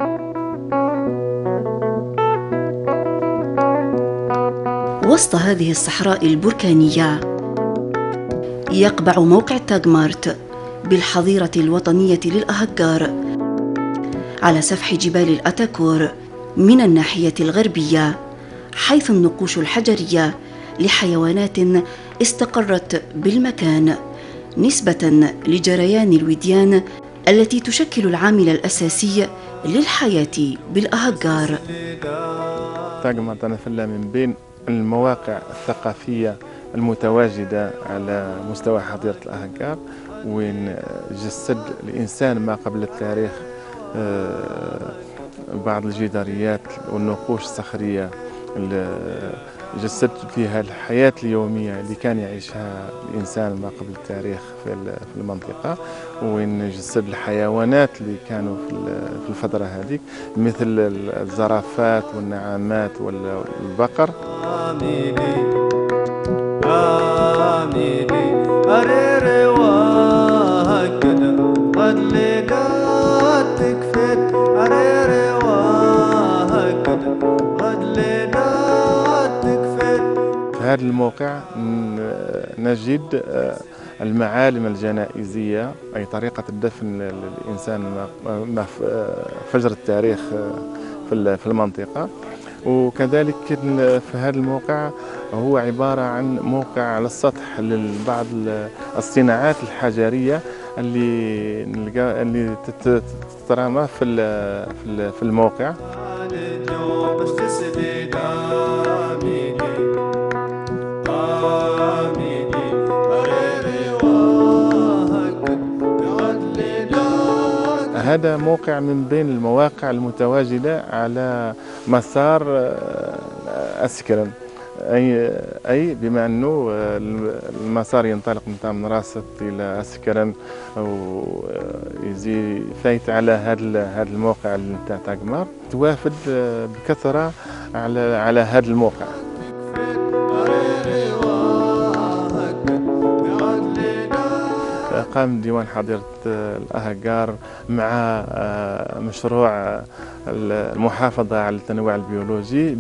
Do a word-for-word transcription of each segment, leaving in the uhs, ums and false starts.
وسط هذه الصحراء البركانية يقبع موقع تاغمارت بالحظيرة الوطنية للأهجار على سفح جبال الأتاكور من الناحية الغربية، حيث النقوش الحجرية لحيوانات استقرت بالمكان نسبة لجريان الوديان التي تشكل العامل الأساسي للحياة بالأهجار. تاغمارت أنا فلا من بين المواقع الثقافية المتواجدة على مستوى حظيرة الأهجار، وين جسد الإنسان ما قبل التاريخ بعض الجداريات والنقوش الصخرية اللي جسد فيها الحياة اليومية اللي كان يعيشها الإنسان ما قبل التاريخ في المنطقة، وين جسد الحيوانات اللي كانوا في الفترة هذيك مثل الزرافات والنعامات والبقر. في هذا الموقع نجد المعالم الجنائزية، أي طريقة الدفن للإنسان ما فجر التاريخ في المنطقة. وكذلك في هذا الموقع هو عبارة عن موقع على السطح لبعض الصناعات الحجرية اللي اللي تترامى في في الموقع. هذا موقع من بين المواقع المتواجدة على مسار أسكرن، أي أي بما أنه المسار ينطلق من راسط إلى أسكرن ويزي فايت على هذا هذا الموقع نتاع تاغمارت، توافد بكثرة على على هذا الموقع. قام ديوان حظيرة الأهجار مع مشروع المحافظة على التنوع البيولوجي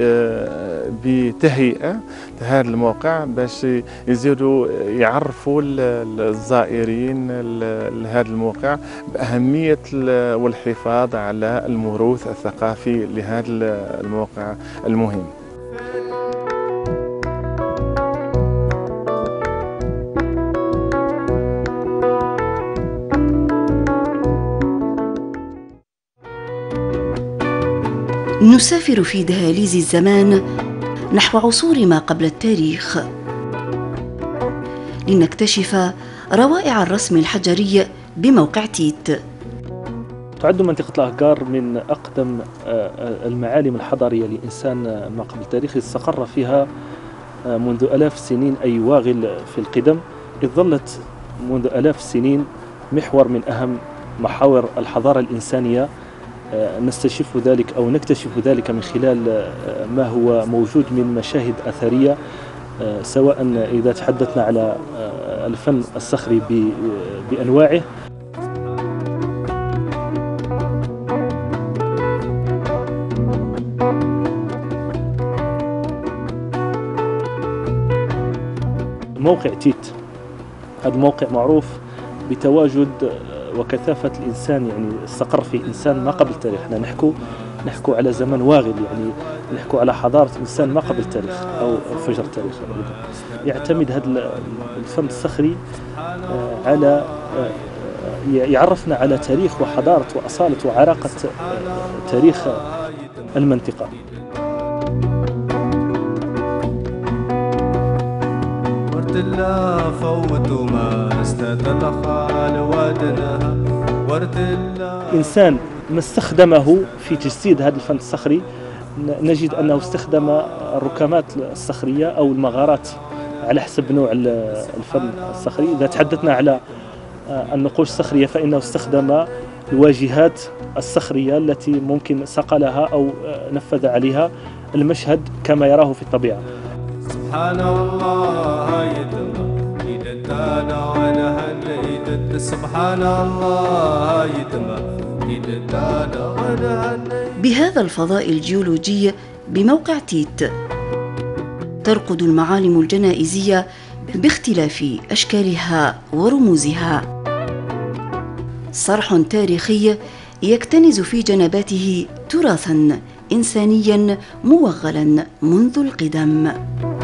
بتهيئة هذا الموقع باش يزيدوا يعرفوا الزائرين لهذا الموقع بأهمية والحفاظ على الموروث الثقافي لهذا الموقع المهم. نسافر في دهاليز الزمان نحو عصور ما قبل التاريخ لنكتشف روائع الرسم الحجري بموقع تيت. تعد منطقة الأهجار من أقدم المعالم الحضارية لإنسان ما قبل التاريخ، استقر فيها منذ آلاف السنين، أي واغل في القدم، إذ ظلت منذ آلاف السنين محور من أهم محاور الحضارة الإنسانية. نستشف ذلك أو نكتشف ذلك من خلال ما هو موجود من مشاهد أثرية، سواء إذا تحدثنا على الفن الصخري بأنواعه. موقع تيت هذا الموقع معروف بتواجد وكثافة الإنسان، يعني استقر في إنسان ما قبل التاريخ. احنا نحكو نحكو على زمن واغل، يعني نحكو على حضارة إنسان ما قبل التاريخ أو فجر التاريخ. يعتمد هذا الفن الصخري على يعرفنا على تاريخ وحضارة وأصالة وعراقة تاريخ المنطقة. إنسان ما استخدمه في تجسيد هذا الفن الصخري، نجد أنه استخدم الركامات الصخرية أو المغارات على حسب نوع الفن الصخري. إذا تحدثنا على النقوش الصخرية فإنه استخدم الواجهات الصخرية التي ممكن صقلها أو نفذ عليها المشهد كما يراه في الطبيعة. سبحان الله يتم سبحان الله يتم بهذا الفضاء الجيولوجي بموقع تيت ترقد المعالم الجنائزية باختلاف أشكالها ورموزها. صرح تاريخي يكتنز في جنباته تراثاً إنسانياً موغلاً منذ القدم.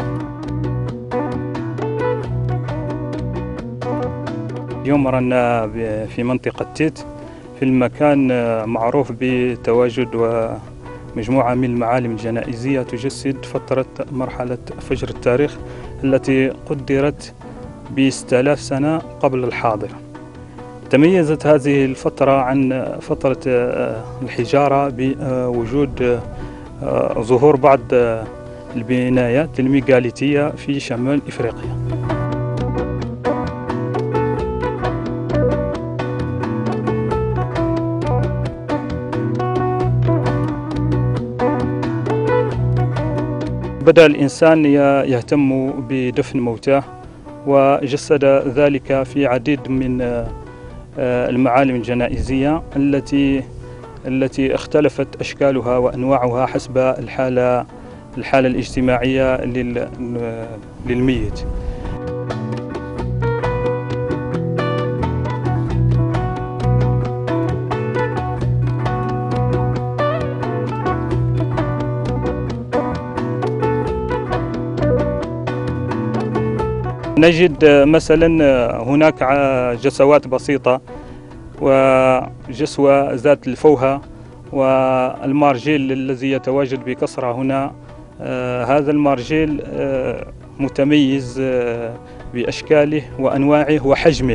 اليوم رانا في منطقة تيت في المكان معروف بتواجد ومجموعة من المعالم الجنائزية تجسد فترة مرحلة فجر التاريخ التي قدرت بستة آلاف سنة قبل الحاضر. تميزت هذه الفترة عن فترة الحجارة بوجود ظهور بعض البنايات الميغاليتية في شمال إفريقيا. بدأ الإنسان يهتم بدفن موتاه وجسد ذلك في عديد من المعالم الجنائزية التي التي اختلفت أشكالها وأنواعها حسب الحالة الحالة الاجتماعية للميت. نجد مثلا هناك جسوات بسيطة وجسوة ذات الفوهة والمارجيل الذي يتواجد بكثرة هنا. هذا المارجيل متميز بأشكاله وأنواعه وحجمه.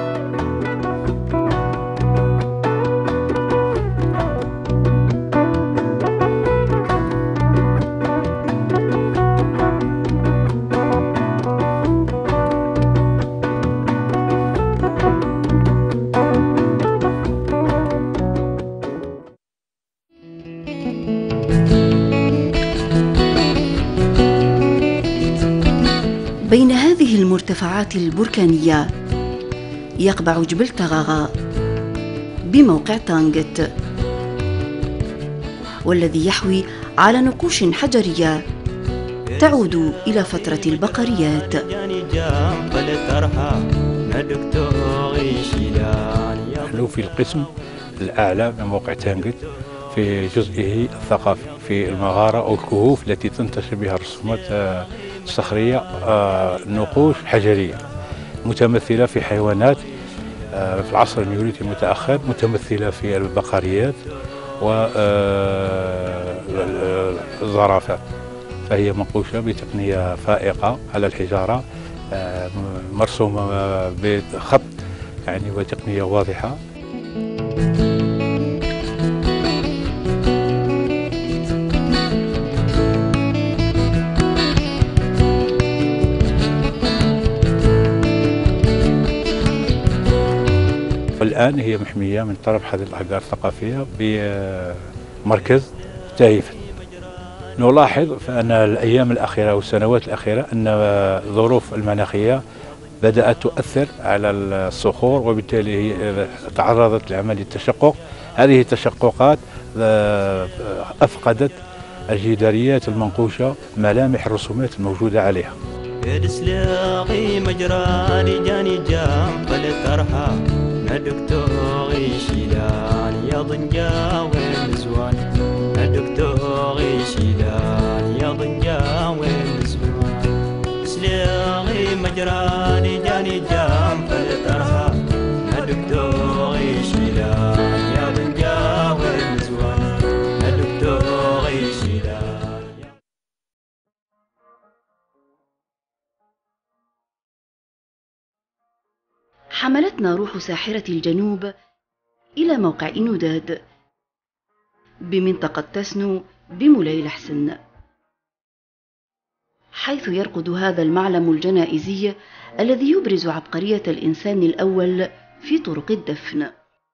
بين هذه المرتفعات البركانية يقبع جبل تغاغا بموقع تانغت، والذي يحوي على نقوش حجرية تعود إلى فترة البقريات. نحن في القسم الأعلى من موقع تانغت في جزئه الثقافي في المغارة أو الكهوف التي تنتشر بها الرسومات الصخرية، نقوش حجرية متمثلة في حيوانات في العصر النيوليثي المتأخر، متمثلة في البقريات والزرافات، فهي منقوشة بتقنية فائقة على الحجارة، مرسومة بخط يعني وتقنية واضحة. الآن هي محمية من طرف حديقة الأحجار الثقافية بمركز تايفت. نلاحظ فأن الأيام الأخيرة والسنوات الأخيرة أن الظروف المناخية بدأت تؤثر على الصخور، وبالتالي تعرضت لعملية تشقق. هذه التشققات أفقدت الجداريات المنقوشة ملامح الرسومات الموجودة عليها. الدكتور يشيلان يا ضنجا والنسوان، الدكتور يشيلان يا ضنجا والنسوان، سلاغي مجراني جاني جام فلترها، الدكتور يشيلان يا ضنجا والنسوان، الدكتور يشيلان. حملتنا روح ساحرة الجنوب إلى موقع إنوداد بمنطقة تسنو بمولاي الحسن، حيث يرقد هذا المعلم الجنائزي الذي يبرز عبقرية الإنسان الأول في طرق الدفن.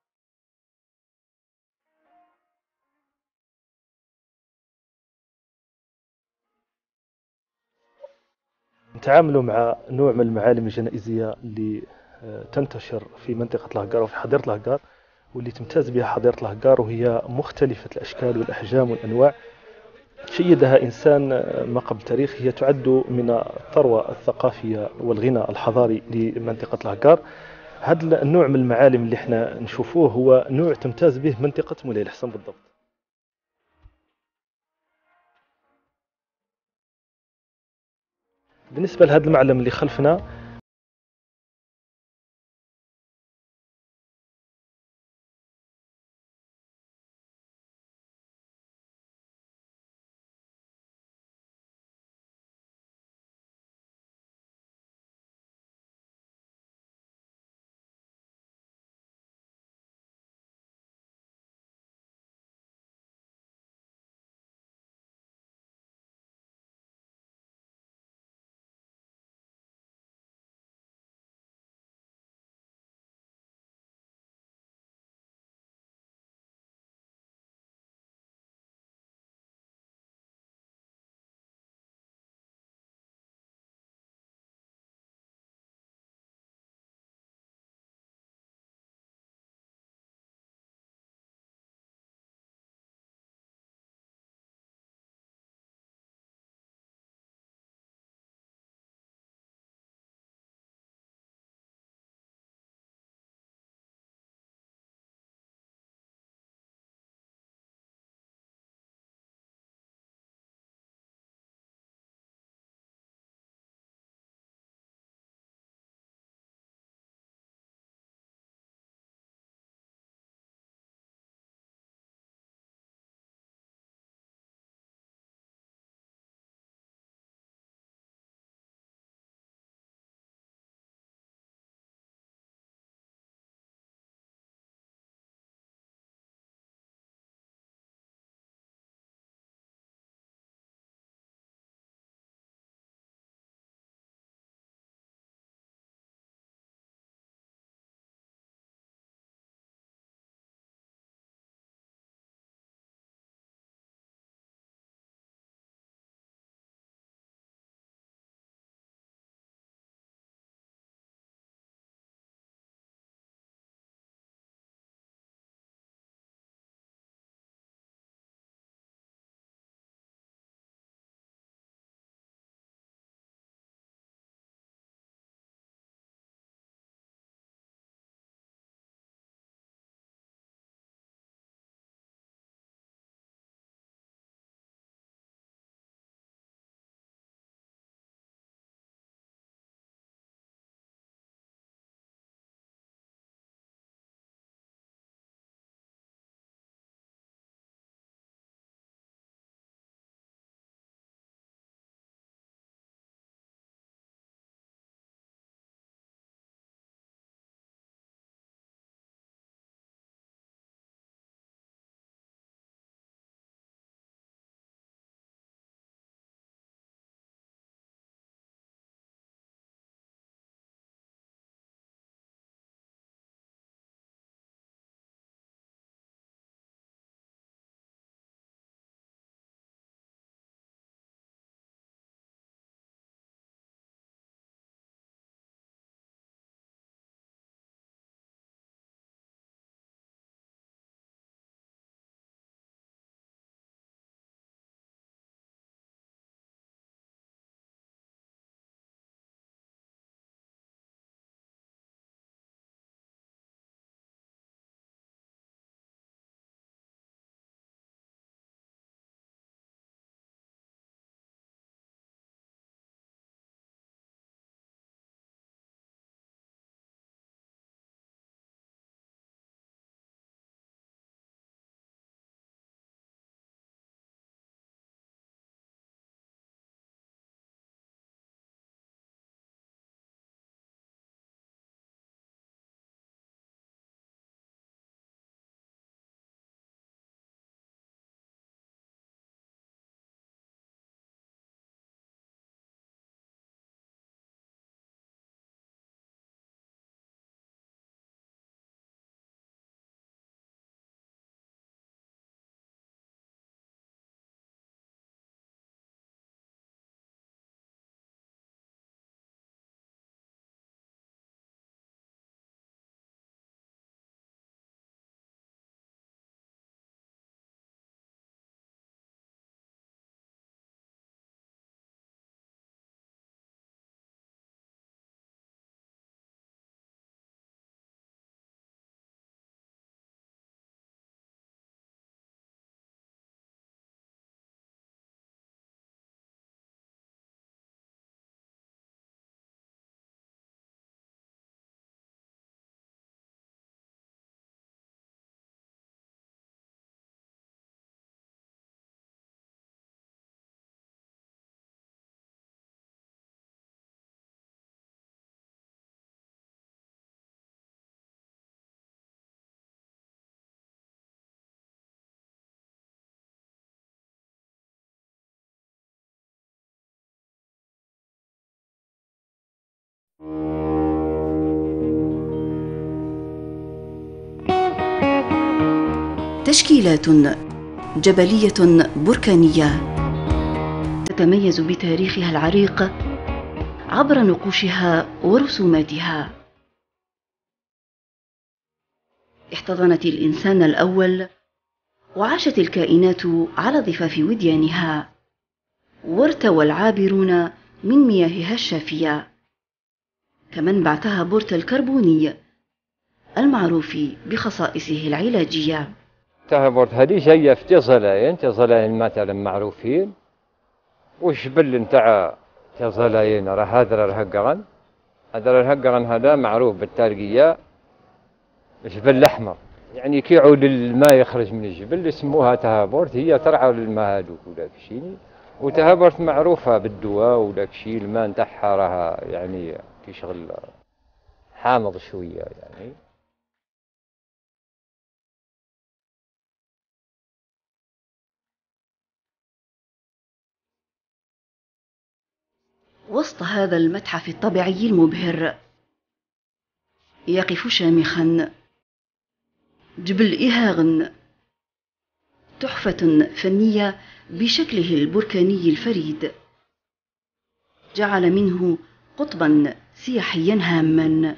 نتعاملوا مع نوع من المعالم الجنائزية اللي تنتشر في منطقة الأهقار وفي حظيرة الأهقار، واللي تمتاز بها حظيرة الأهجار، وهي مختلفة الأشكال والأحجام والأنواع شيدها إنسان ما قبل تاريخ. هي تعد من الثروة الثقافية والغنى الحضاري لمنطقة الأهجار. هذا النوع من المعالم اللي احنا نشوفوه هو نوع تمتاز به منطقة مولاي الحسن بالضبط. بالنسبة لهذا المعلم اللي خلفنا تشكيلات جبلية بركانية تتميز بتاريخها العريق عبر نقوشها ورسوماتها. احتضنت الإنسان الأول وعاشت الكائنات على ضفاف وديانها، وارتوى العابرون من مياهها الشافية، كمنبع تهابورت الكربوني المعروف بخصائصه العلاجية. تهابورت هذه جايه في تيزلاين تيزلاين مثلا معروفين، والجبل نتاع تيزلاين راه هذا الهقرن، هذا الهقرن هذا معروف بالتارقيه الجبل الاحمر، يعني كيعود الماء يخرج من الجبل يسموها تهابورت، هي ترعى للماء هذوك وداك الشيء. وتهابورت معروفه بالدواء وداك الشيء، الماء نتاعها راها يعني كيشغل حامض شويه يعني. وسط هذا المتحف الطبيعي المبهر يقف شامخا جبل إيهاغن، تحفة فنية بشكله البركاني الفريد، جعل منه قطبا سياحيا هاما.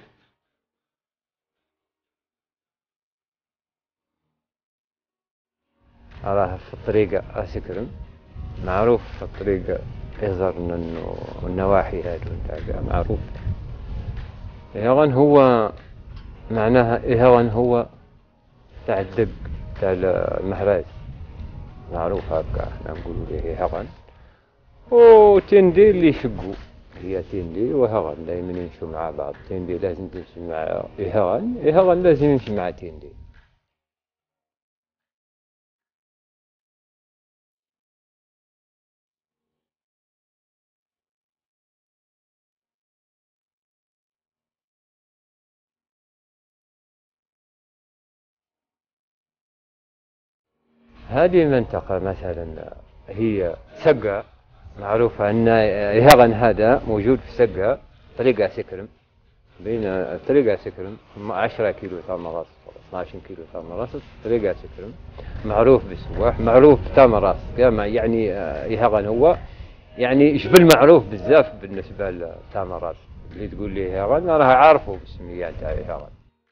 راه في الطريق أسكرم، معروف في الطريق إيزرن والنواحي هادو نتاع معروف. إيهاغن هو معناها إيهاغن هو تاع الدق تاع المهراج، معروف هكا احنا نقولوا ليه إيهاغن. وتندي اللي يشقوا هي تندي وإيهاغن دائما يمشوا مع بعض، تندي لازم تمشي مع إيهاغن، إيهاغن لازم يمشي مع تندي. هذه المنطقة مثلا هي سقة، معروفة أن إيهاغن هذا موجود في سقة طريق سكرم، بين طريق سكرم عشرة كيلو تامراس ولا اثناش كيلو تامراس، طريق سكرم معروف بالسواح، معروف تامراس يعني إيهاغن هو يعني جبل معروف بزاف بالنسبة لتامراس. اللي تقول لي إيهاغن راه عارفه بالسمية تاع إيهاغن.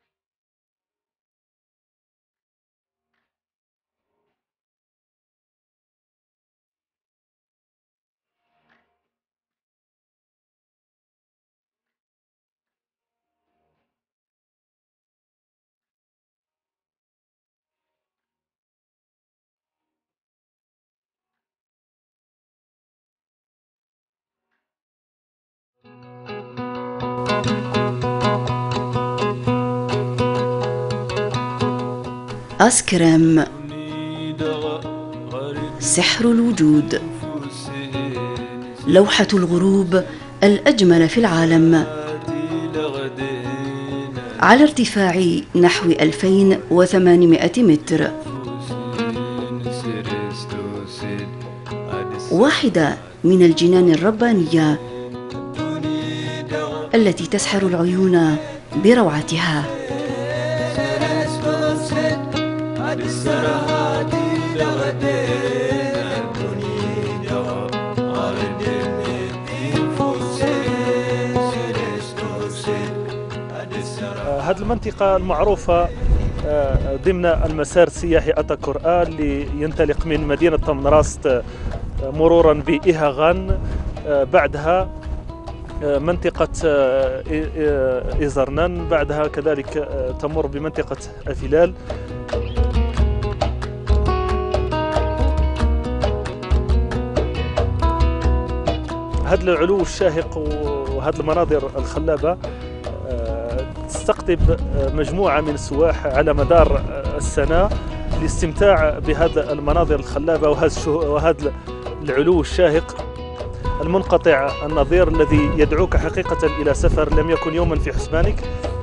أسكرام، سحر الوجود، لوحة الغروب الأجمل في العالم، على ارتفاع نحو ألفين وثمانمائة متر، واحدة من الجنان الربانية التي تسحر العيون بروعتها. هذه المنطقة المعروفة ضمن المسار السياحي أتاكورآ اللي ينطلق من مدينة تامراست مرورا بإيهاغن، بعدها منطقة إيزرنان، بعدها كذلك تمر بمنطقة أفيلال. هذا العلو الشاهق وهذه المناظر الخلابة تستقطب مجموعة من السواح على مدار السنة للاستمتاع بهذه المناظر الخلابة وهذا العلو الشاهق المنقطع النظير الذي يدعوك حقيقة إلى سفر لم يكن يوما في حسبانك.